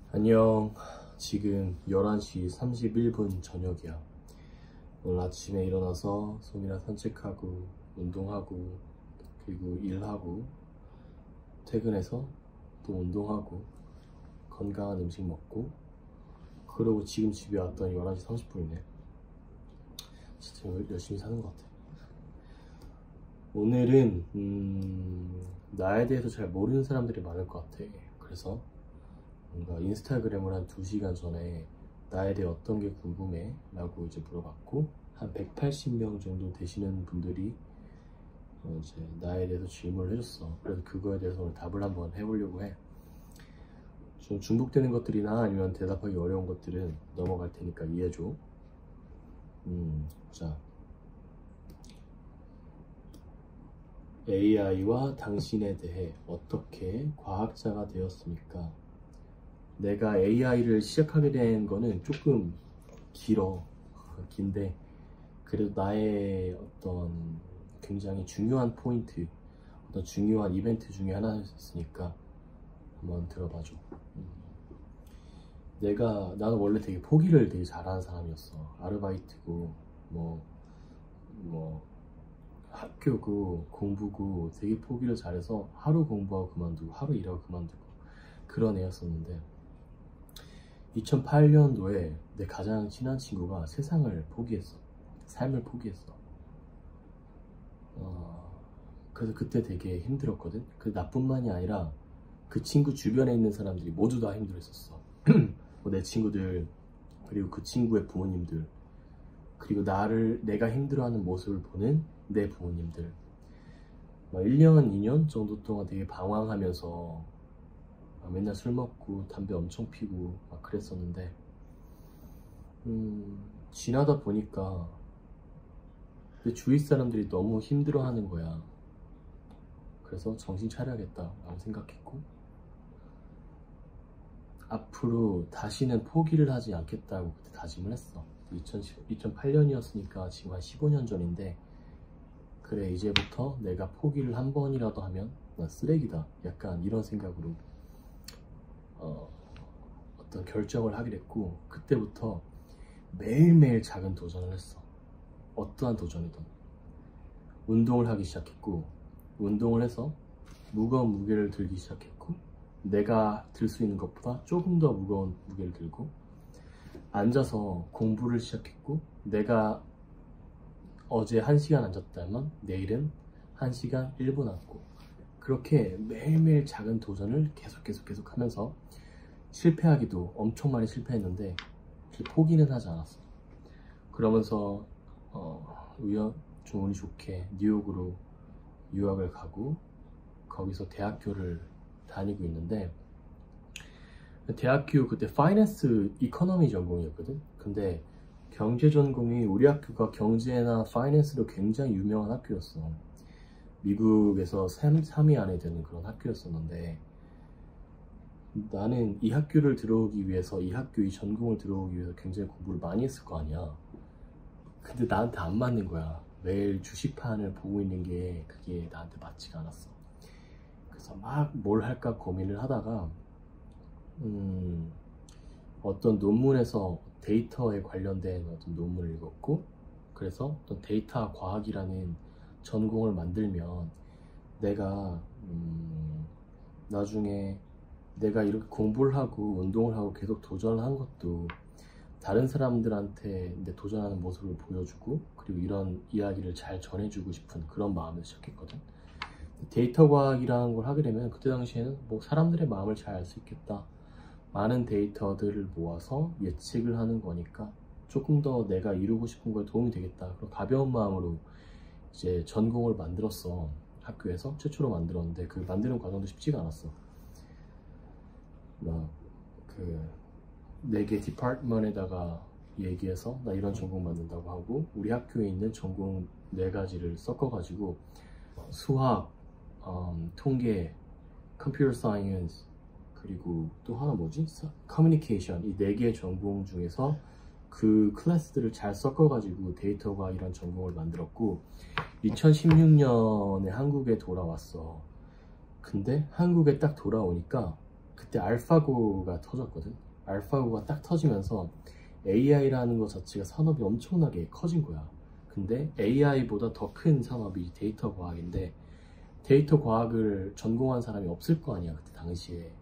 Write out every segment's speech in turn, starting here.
안녕. 지금 11시 31분 저녁이야. 오늘 아침에 일어나서 송이랑 산책하고 운동하고 그리고 일하고 퇴근해서 또 운동하고 건강한 음식 먹고 그러고 지금 집에 왔더니 11시 30분이네. 진짜 열심히 사는 것 같아. 오늘은 나에 대해서 잘 모르는 사람들이 많을 것 같아. 그래서 뭔가 인스타그램을 한 2시간 전에 나에 대해 어떤 게 궁금해? 라고 이제 물어봤고 한 180명 정도 되시는 분들이 이제 나에 대해서 질문을 해줬어. 그래서 그거에 대해서 오늘 답을 한번 해보려고 해. 좀 중복되는 것들이나 아니면 대답하기 어려운 것들은 넘어갈 테니까 이해해줘. 자, AI와 당신에 대해 어떻게 과학자가 되었습니까? 내가 AI를 시작하게 된 거는 조금 긴데 그래도 나의 어떤 굉장히 중요한 포인트, 어떤 중요한 이벤트 중에 하나였으니까 한번 들어봐줘. 나는 원래 되게 포기를 되게 잘하는 사람이었어. 아르바이트고 뭐 학교고 공부고 되게 포기를 잘해서 하루 공부하고 그만두고 하루 일하고 그만두고 그런 애였었는데 2008년도에 내 가장 친한 친구가 세상을 포기했어. 삶을 포기했어. 그래서 그때 되게 힘들었거든. 그 나뿐만이 아니라 그 친구 주변에 있는 사람들이 모두 다 힘들었었어. 내 친구들, 그리고 그 친구의 부모님들, 그리고 내가 힘들어하는 모습을 보는 내 부모님들. 1년, 2년 정도 동안 되게 방황하면서 맨날 술 먹고 담배 엄청 피고 막 그랬었는데 지나다 보니까 내 주위 사람들이 너무 힘들어하는 거야. 그래서 정신 차려야겠다 라고 생각했고 앞으로 다시는 포기를 하지 않겠다고 그때 다짐을 했어. 2008년이었으니까 지금 한 15년 전인데 그래, 이제부터 내가 포기를 한 번이라도 하면 난 쓰레기다, 약간 이런 생각으로 어떤 결정을 하게 됐고 그때부터 매일매일 작은 도전을 했어. 어떠한 도전이든. 운동을 하기 시작했고 운동을 해서 무거운 무게를 들기 시작했고 내가 들 수 있는 것보다 조금 더 무거운 무게를 들고 앉아서 공부를 시작했고 내가 어제 1시간 앉았다면 내일은 1시간 1분 앉고 그렇게 매일매일 작은 도전을 계속 하면서 실패하기도 엄청 많이 실패했는데 포기는 하지 않았어. 그러면서 좀 운이 좋게 뉴욕으로 유학을 가고 거기서 대학교를 다니고 있는데 대학교 그때 파이낸스 이코노미 전공이었거든. 근데 경제 전공이 우리 학교가 경제나 파이낸스로 굉장히 유명한 학교였어. 미국에서 3위 안에 드는 그런 학교였었는데 나는 이 학교를 들어오기 위해서 이 전공을 들어오기 위해서 굉장히 공부를 많이 했을 거 아니야. 근데 나한테 안 맞는 거야. 매일 주식판을 보고 있는 게 그게 나한테 맞지가 않았어. 그래서 막 뭘 할까 고민을 하다가 어떤 논문에서 데이터에 관련된 어떤 논문을 읽었고 그래서 어떤 데이터 과학이라는 전공을 만들면 내가 나중에 내가 이렇게 공부를 하고 운동을 하고 계속 도전을 한 것도 다른 사람들한테 내 도전하는 모습을 보여주고 그리고 이런 이야기를 잘 전해주고 싶은 그런 마음에서 시작했거든. 데이터 과학이라는 걸 하게 되면 그때 당시에는 사람들의 마음을 잘 알 수 있겠다, 많은 데이터들을 모아서 예측을 하는 거니까 조금 더 내가 이루고 싶은 거에 도움이 되겠다, 그런 가벼운 마음으로 이제 전공을 만들었어. 학교에서 최초로 만들었는데 그 만드는 과정도 쉽지가 않았어. 네 개 디파트먼에다가 얘기해서 나 이런 전공 만든다고 하고 우리 학교에 있는 전공 4가지를 섞어가지고 수학, 통계, 컴퓨터 사이언스 그리고 또 하나 커뮤니케이션, 이 4개의 전공 중에서 그 클래스들을 잘 섞어가지고 데이터 과학이란 전공을 만들었고 2016년에 한국에 돌아왔어. 근데 한국에 딱 돌아오니까 그때 알파고가 터졌거든. 알파고가 딱 터지면서 AI라는 것 자체가 산업이 엄청나게 커진 거야. 근데 AI보다 더 큰 산업이 데이터 과학인데, 데이터 과학을 전공한 사람이 없을 거 아니야, 그때 당시에.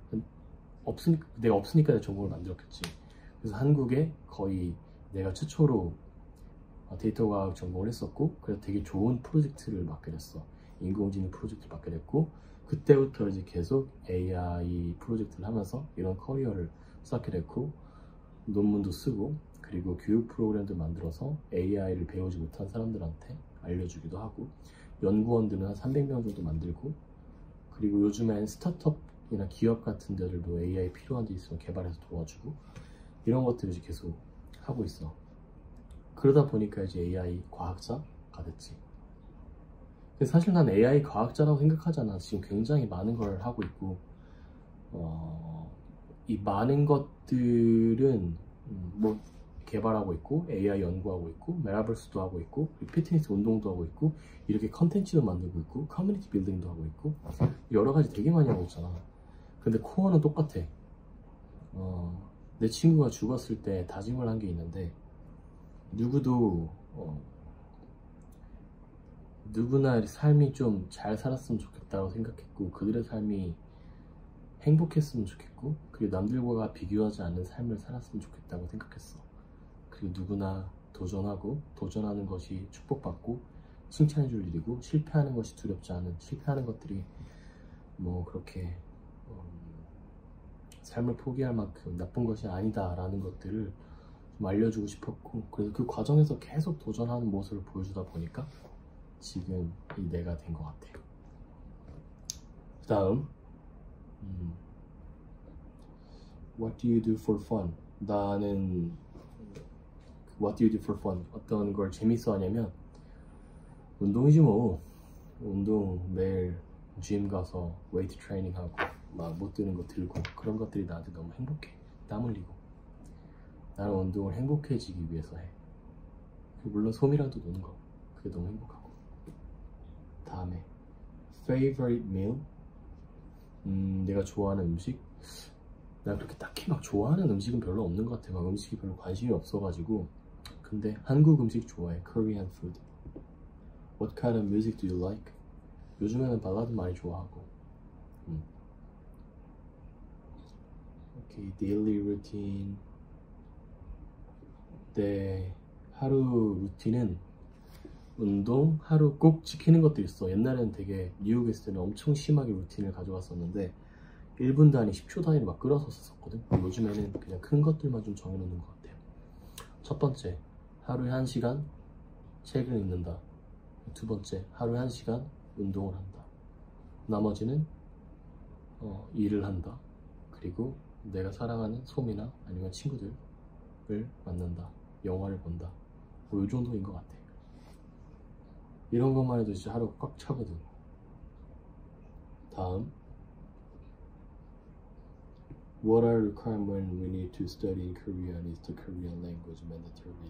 내가 없으니까 내 전공을 만들었겠지. 그래서 한국에 거의 내가 최초로 데이터 과학 전공을 했었고, 그래서 되게 좋은 프로젝트를 맡게 됐어. 인공지능 프로젝트를 맡게 됐고, 그때부터 이제 계속 AI 프로젝트를 하면서 이런 커리어를 쌓게 됐고, 논문도 쓰고, 그리고 교육 프로그램도 만들어서 AI를 배우지 못한 사람들한테 알려주기도 하고, 연구원들은 한 300명 정도 만들고, 그리고 요즘엔 스타트업이나 기업 같은 데들도 AI 필요한 데 있으면 개발해서 도와주고, 이런 것들을 이제 계속 하고 있어. 그러다 보니까 이제 AI 과학자가 됐지. 근데 사실 난 AI 과학자라고 생각하잖아. 지금 굉장히 많은 걸 하고 있고, 이 많은 것들은 뭐 개발하고 있고, AI 연구하고 있고, 메타버스도 하고 있고, 피트니스 운동도 하고 있고, 이렇게 컨텐츠도 만들고 있고, 커뮤니티 빌딩도 하고 있고, 여러 가지 되게 많이 하고 있잖아. 근데 코어는 똑같아. 내 친구가 죽었을 때 다짐을 한 게 있는데, 누구나 삶이 좀 잘 살았으면 좋겠다고 생각했고, 그들의 삶이 행복했으면 좋겠고, 그리고 남들과 비교하지 않는 삶을 살았으면 좋겠다고 생각했어. 그리고 누구나 도전하고, 도전하는 것이 축복받고 칭찬해 줄 일이고, 실패하는 것이 두렵지 않은, 실패하는 것들이 뭐 그렇게 삶을 포기할 만큼 나쁜 것이 아니다 라는 것들을 좀 알려주고 싶었고, 그래서 그 과정에서 계속 도전하는 모습을 보여주다 보니까 지금 이 내가 된 것 같아요. 그 다음, What do you do for fun? 나는 What do you do for fun? 어떤 걸 재밌어 하냐면 운동이지 뭐. 운동, 매일 짐 가서 웨이트 트레이닝 하고 막 못 드는 거 들고, 그런 것들이 나한테 너무 행복해. 땀 흘리고. 나는 운동을 행복해지기 위해서 해. 물론 솜이랑도 노는 거, 그게 너무 행복하고. 다음에 favorite meal? 내가 좋아하는 음식? 나 그렇게 딱히 막 좋아하는 음식은 별로 없는 것 같아. 막 음식이 별로 관심이 없어가지고. 근데 한국 음식 좋아해. Korean food. What kind of music do you like? 요즘에는 발라드 많이 좋아하고. Okay, daily routine. 내 하루 루틴은 운동, 하루 꼭 지키는 것도 있어. 옛날에는 되게 뉴욕에 있을 때는 엄청 심하게 루틴을 가져갔었는데 1분 단위, 10초 단위로 막 끌어서 썼거든. 요즘에는 그냥 큰 것들만 좀 정해놓는 것 같아요. 첫 번째, 하루에 1시간 책을 읽는다. 두 번째, 하루에 1시간 운동을 한다. 나머지는 일을 한다. 그리고 내가 사랑하는 솜이나 아니면 친구들을 만난다. 영화를 본다. 뭐 이 정도인 것 같아. 이런 것만 해도 진짜 하루 꽉 차거든. 다음, What are requirements we need to study in Korean? Is the Korean language mandatory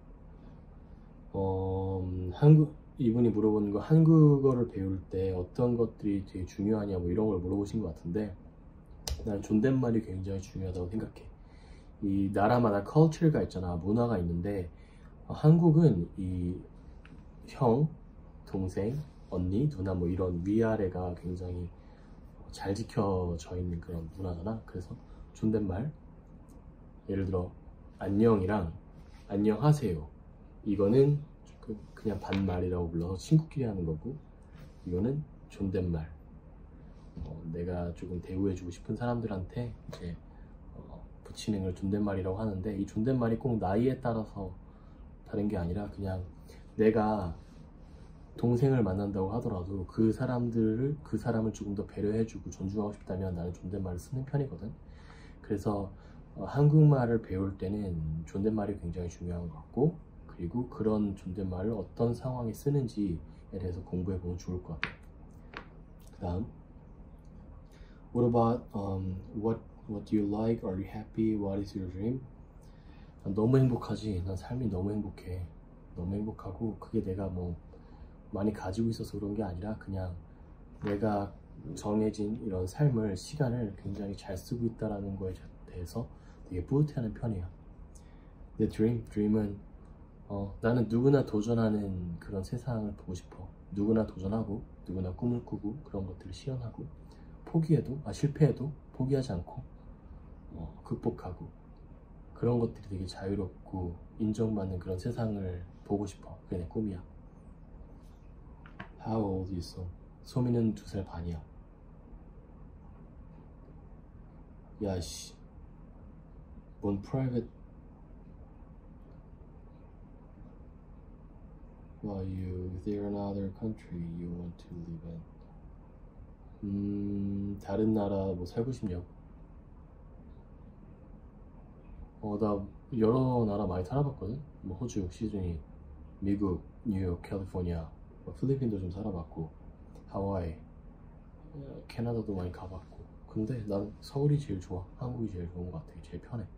to learn? 이분이 물어보는 거, 한국어를 배울 때 어떤 것들이 되게 중요하냐 뭐 이런 걸 물어보신 것 같은데, 난 존댓말이 굉장히 중요하다고 생각해. 이 나라마다 컬처가 있잖아. 문화가 있는데, 한국은 이 형, 동생, 언니, 누나 뭐 이런 위아래가 굉장히 잘 지켜져 있는 그런 문화잖아. 그래서 존댓말, 예를 들어 안녕이랑 안녕하세요, 이거는 그냥 반말이라고 불러서 친구끼리 하는 거고, 이거는 존댓말. 내가 조금 대우해주고 싶은 사람들한테 이제 붙이는 걸 존댓말이라고 하는데, 이 존댓말이 꼭 나이에 따라서 다른 게 아니라 그냥 내가 동생을 만난다고 하더라도 그 사람을 조금 더 배려해주고 존중하고 싶다면 나는 존댓말을 쓰는 편이거든. 그래서 한국말을 배울 때는 존댓말이 굉장히 중요한 것 같고, 그리고 그런 존댓말을 어떤 상황에 쓰는지에 대해서 공부해보면 좋을 것 같아. 그 다음, What about what do you like? Are you happy? What is your dream? 난 너무 행복하지. 난 삶이 너무 행복해. 너무 행복하고, 그게 내가 뭐 많이 가지고 있어서 그런 게 아니라 그냥 내가 정해진 이런 삶을 시간을 굉장히 잘 쓰고 있다라는 거에 대해서 되게 뿌듯해하는 편이에요. 내 드림은 나는 누구나 도전하는 그런 세상을 보고 싶어. 누구나 도전하고 누구나 꿈을 꾸고 그런 것들을 실현하고 실패해도 포기하지 않고 극복하고 그런 것들이 되게 자유롭고 인정받는 그런 세상을 보고 싶어. 그게 내 꿈이야. How old is so? 소미는 2살 반이야. 야씨, 뭔 private Well, if they're another country you want to live in. 다른 나라 뭐 살고 싶냐고? 나 여러 나라 많이 살아봤거든? 뭐 호주, 시드니, 미국, 뉴욕, 캘리포니아, 필리핀도 좀 살아봤고, 하와이, 캐나다도 많이 가봤고. 근데 난 서울이 제일 좋아. 한국이 제일 좋은 것 같아. 제일 편해.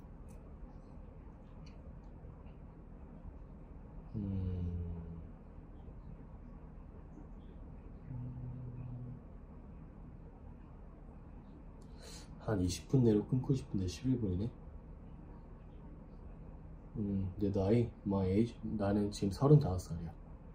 한 20분 내로 끊고 싶은데 11분이네. 내 나이, my age, 나는 지금 35살이야.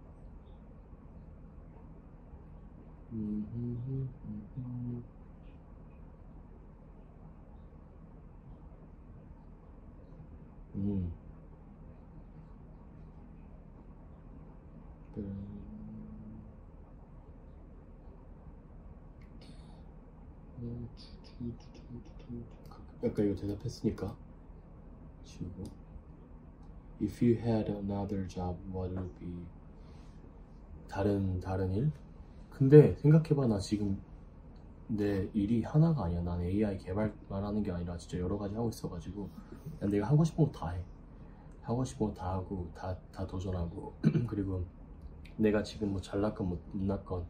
아까 이거 대답했으니까 지우고. If you had another job, what would it be? 다른 일? 근데 생각해봐, 나 지금 내 일이 하나가 아니야. 난 AI 개발만 하는 게 아니라 진짜 여러 가지 하고 있어가지고 그냥 내가 하고 싶은 거 다 해. 하고 싶은 거 다 하고 다 도전하고 그리고 내가 지금 뭐 잘났건 못났건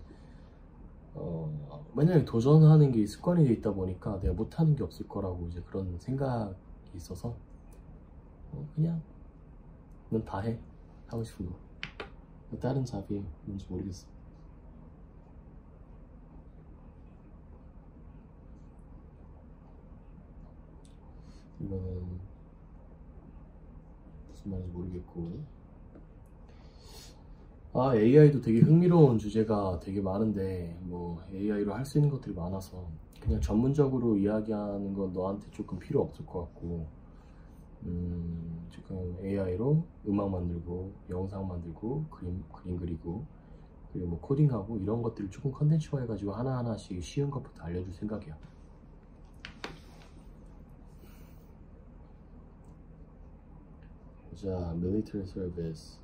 만약에 도전하는 게 습관이 돼 있다 보니까 내가 못하는 게 없을 거라고 이제 그런 생각이 있어서 그냥 넌 다 해. 하고 싶은 거. 다른 잡이 뭔지 모르겠어. 이거는 무슨 말인지 모르겠고. AI도 되게 흥미로운 주제가 되게 많은데 뭐 AI로 할 수 있는 것들이 많아서 그냥 전문적으로 이야기하는 건 너한테 조금 필요 없을 것 같고, 지금 AI로 음악 만들고 영상 만들고 그림 그리고 그리고 뭐 코딩하고 이런 것들을 조금 컨텐츠화 해가지고 하나하나씩 쉬운 것부터 알려줄 생각이야. 자, military service.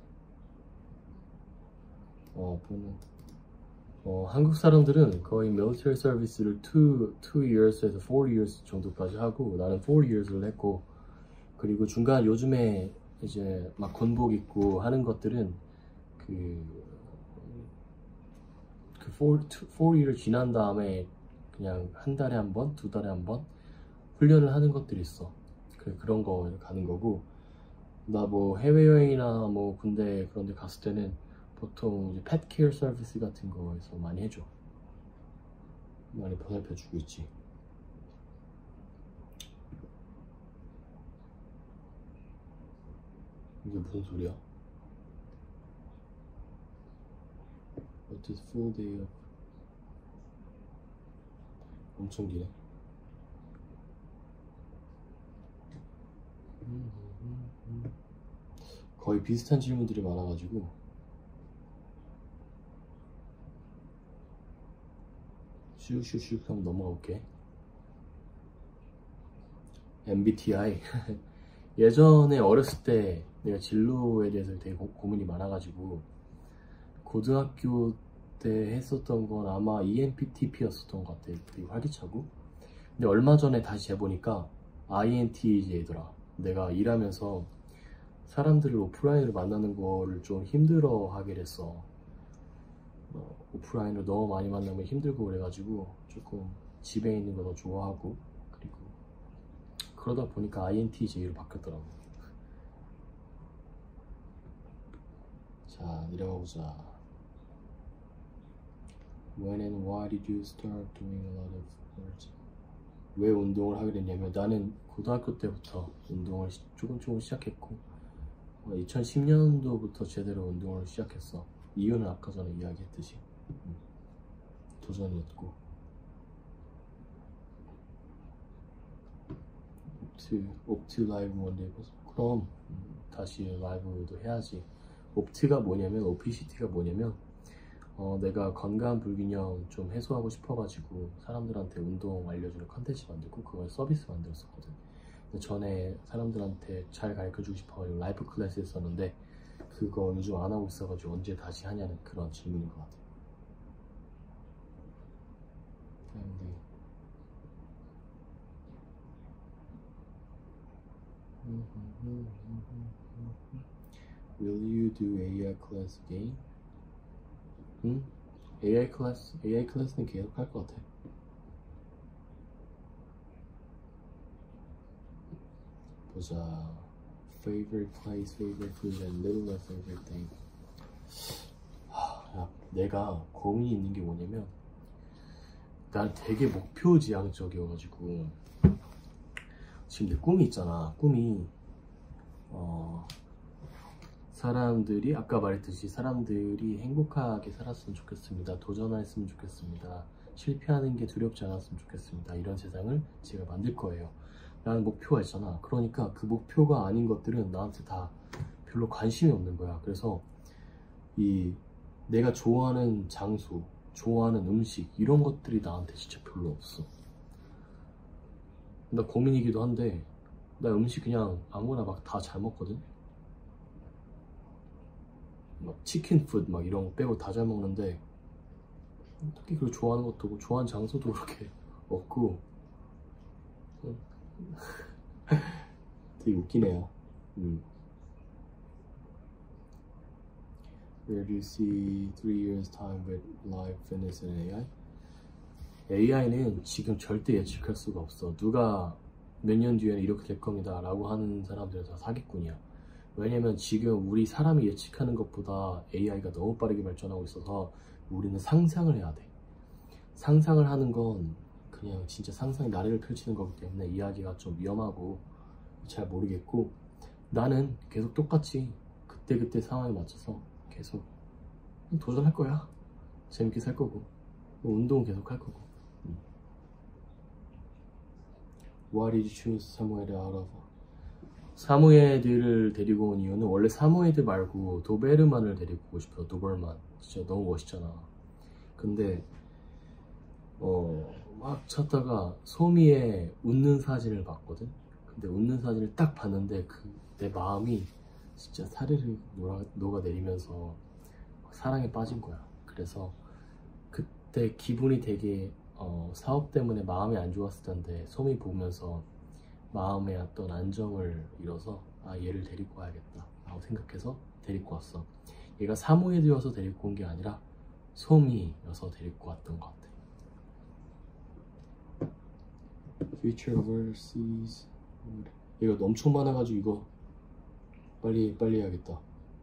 한국 사람들은 거의 military service를 2 years에서 4 years 정도까지 하고, 나는 4 years를 했고, 그리고 중간 요즘에 이제 막 군복 입고 하는 것들은 그 4 year 지난 다음에 그냥 한 달에 한 번, 2달에 한 번 훈련을 하는 것들이 있어. 그런 거 가는 거고, 나 뭐 해외여행이나 뭐 군대 그런 데 갔을 때는 보통 이제 펫 케어 서비스 같은 거에서 많이 해줘. 많이 보살펴주고 있지. 이게 무슨 소리야? What is full day of? 엄청 기네. 거의 비슷한 질문들이 많아가지고 슉슉슉 한번 넘어가 볼게. MBTI 예전에 어렸을 때 내가 진로에 대해서 되게 고민이 많아가지고 고등학교 때 했었던 건 아마 ENFP였었던 것 같아. 되게 활기차고. 근데 얼마 전에 다시 재보니까 INTJ더라. 내가 일하면서 사람들을 오프라인으로 만나는 거를 좀 힘들어 하게 됐어. 오프라인으로 너무 많이 만나면 힘들고 그래가지고 조금 집에 있는 거 더 좋아하고, 그리고 그러다 보니까 INTJ로 바뀌었더라고. 자, 내려가보자. When and why did you start doing a lot of sports? 왜 운동을 하게 됐냐면 나는 고등학교 때부터 운동을 조금 시작했고 2010년도부터 제대로 운동을 시작했어. 이유는 아까 전에 이야기했듯이 도전이었고 옵트 라이브 원데이 그럼 다시 라이브도 해야지. 옵트가 뭐냐면 오피시티가 뭐냐면 내가 건강 불균형 좀 해소하고 싶어가지고 사람들한테 운동 알려주는 컨텐츠 만들고 그걸 서비스 만들었었거든. 전에 사람들한테 잘 가르쳐주고 싶어가지고 라이프 클래스 했었는데 그거 요즘 안 하고 있어가지고 언제 다시 하냐는 그런 질문인 것 같아. Will you do AI class again? 응? AI 클래스는 계속 할 것 같아. 보자. Favorite place, favorite food, and little favorite thing. 야, 내가 고민이 있는 게 뭐냐면 난 되게 목표지향적이어가지고 지금 내 꿈이 있잖아. 꿈이 사람들이 아까 말했듯이 사람들이 행복하게 살았으면 좋겠습니다. 도전했으면 좋겠습니다. 실패하는 게 두렵지 않았으면 좋겠습니다. 이런 세상을 제가 만들 거예요. 라는 목표가 있잖아. 그러니까 그 목표가 아닌 것들은 나한테 다 별로 관심이 없는 거야. 그래서 내가 좋아하는 장소, 좋아하는 음식 이런 것들이 나한테 진짜 별로 없어. 나 고민이기도 한데 나 음식 그냥 아무거나 막 다 잘 먹거든. 막 치킨 푸드 막 이런 거 빼고 다 잘 먹는데 특히 그걸 좋아하는 것도 없고 좋아하는 장소도 그렇게 없고 되게 웃기네요. Where do you see 3 years time with live fitness and AI? AI는 지금 절대 예측할 수가 없어. 누가 몇 년 뒤에는 이렇게 될 겁니다 라고 하는 사람들은 다 사기꾼이야. 왜냐면 지금 우리 사람이 예측하는 것보다 AI가 너무 빠르게 발전하고 있어서 우리는 상상을 해야 돼. 상상을 하는 건 그냥 진짜 상상의 나래를 펼치는 거기 때문에 이야기가 좀 위험하고 잘 모르겠고 나는 계속 똑같이 그때 상황에 맞춰서 계속 도전할 거야. 재밌게 살 거고 운동은 계속 할 거고. Why did you choose 사모예드 out of? 사모예드를 데리고 온 이유는 원래 사모예드 말고 도베르만을 데리고 오고 싶어서. 도베르만 진짜 너무 멋있잖아. 근데 막 찾다가 소미의 웃는 사진을 봤거든. 근데 웃는 사진을 딱 봤는데 내 마음이 진짜 사르르 녹아내리면서 사랑에 빠진 거야. 그래서 그때 기분이 되게 사업 때문에 마음이 안 좋았을 텐데 소미 보면서 마음의 어떤 안정을 잃어서 얘를 데리고 와야겠다 라고 생각해서 데리고 왔어. 얘가 사모예드여서 데리고 온 게 아니라 소미여서 데리고 왔던 것 같아. Future overseas. 이거 엄청 많아가지고 이거 빨리 해야겠다.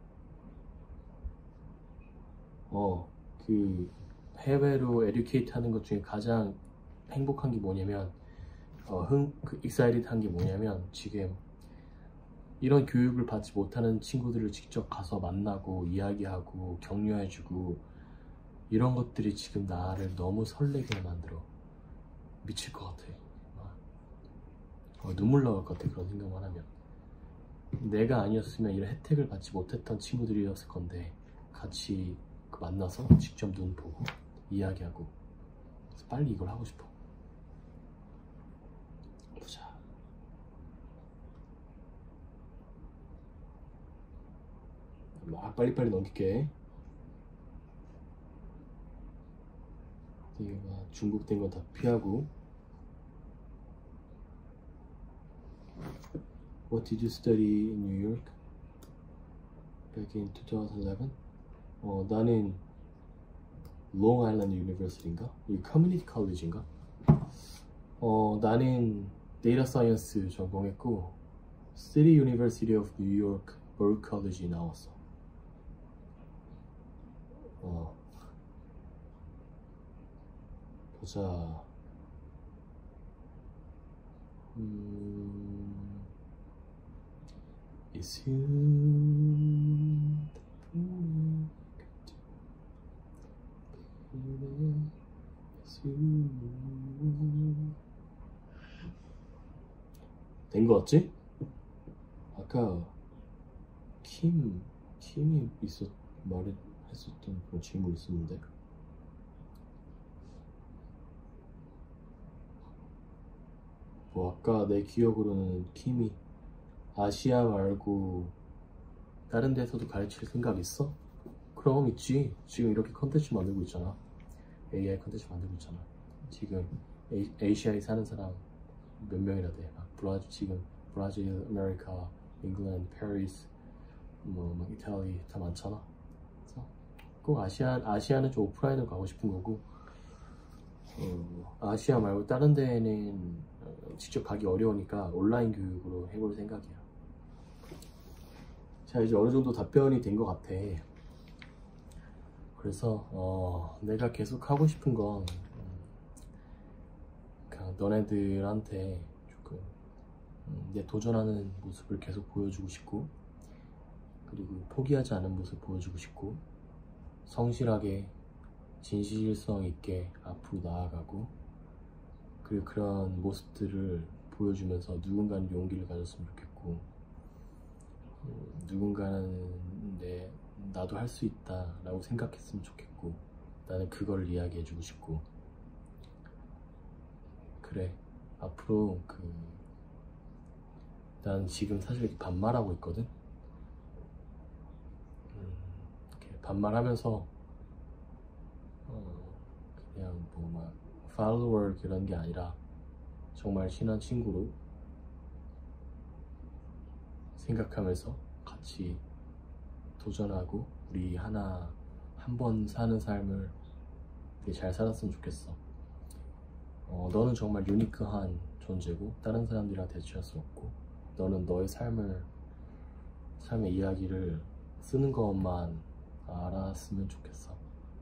그 해외로 에듀케이트 하는 것 중에 가장 행복한 게 뭐냐면 excited 한 게 뭐냐면 지금 이런 교육을 받지 못하는 친구들을 직접 가서 만나고 이야기하고 격려해주고 이런 것들이 지금 나를 너무 설레게 만들어. 미칠 것 같아. 눈물 나올 것 같아. 그런 생각만 하면. 내가 아니었으면 이런 혜택을 받지 못했던 친구들이었을 건데 같이 만나서 직접 눈 보고 이야기하고 그래서 빨리 이걸 하고 싶어. 보자. 막 빨리빨리 넘길게. 중국 된 건 다 피하고. What did you study in New York back in 2011? 나는 롱 아일랜드 유니버시티인가? 이 커뮤니티 컬리지인가? 나는 데이터 사이언스 전공했고 City University of New York 버클리 컬리지 나왔어. 보자. It's you that bring me baby, it's you. 된 거 같지? 아까 킴이 했었던 그런 질문 있었는데 뭐 아까 내 기억으로는 킴이 아시아 말고 다른 데서도 가르칠 생각 있어? 그럼 있지. 지금 이렇게 컨텐츠 만들고 있잖아. AI 컨텐츠 만들고 있잖아. 지금 아시아에 사는 사람 몇 명이나 돼. 지금 브라질, 아메리카, 잉글랜드, 페리스, 뭐 이탈리 다 많잖아. 그래서 꼭 아시아는 좀 오프라인으로 가고 싶은 거고, 아시아 말고 다른 데는 직접 가기 어려우니까 온라인 교육으로 해볼 생각이야. 자, 이제 어느 정도 답변이 된 것 같아. 그래서 내가 계속 하고 싶은 건 그냥 너네들한테 조금 내 도전하는 모습을 계속 보여주고 싶고, 그리고 포기하지 않은 모습 보여주고 싶고, 성실하게 진실성 있게 앞으로 나아가고, 그리고 그런 모습들을 보여주면서 누군가는 용기를 가졌으면 좋겠고, 누군가는 나도 할 수 있다 라고 생각했으면 좋겠고, 나는 그걸 이야기해주고 싶고. 그래, 앞으로 난 지금 사실 이렇게 반말하고 있거든. 이렇게 반말하면서 그냥 뭐 막 팔로워 그런 게 아니라 정말 친한 친구로 생각하면서 같이 도전하고 우리 한 번 사는 삶을 되게 잘 살았으면 좋겠어. 너는 정말 유니크한 존재고 다른 사람들이랑 대체할 수 없고, 너는 너의 삶의 이야기를 쓰는 것만 알았으면 좋겠어.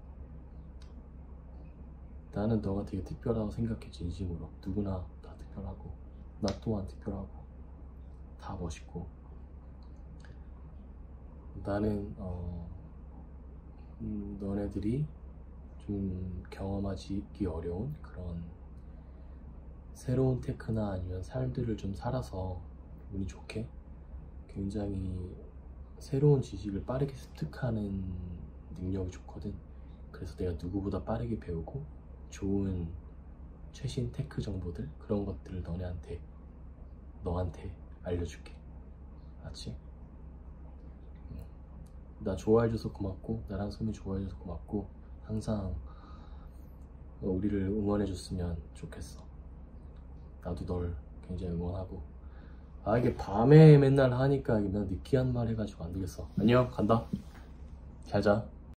나는 너가 되게 특별하다고 생각해, 진심으로. 누구나 다 특별하고, 나 또한 특별하고, 다 멋있고. 나는 너네들이 좀 경험하기 어려운 그런 새로운 테크나 아니면 삶들을 좀 살아서 운이 좋게 굉장히 새로운 지식을 빠르게 습득하는 능력이 좋거든. 그래서 내가 누구보다 빠르게 배우고 좋은 최신 테크 정보들, 그런 것들을 너한테 알려줄게. 알았지? 나 좋아해줘서 고맙고, 나랑 소미 좋아해줘서 고맙고, 항상 우리를 응원해줬으면 좋겠어. 나도 널 굉장히 응원하고. 이게 밤에 맨날 하니까 맨날 느끼한 말 해가지고 안 되겠어. 안녕, 간다. 잘 자.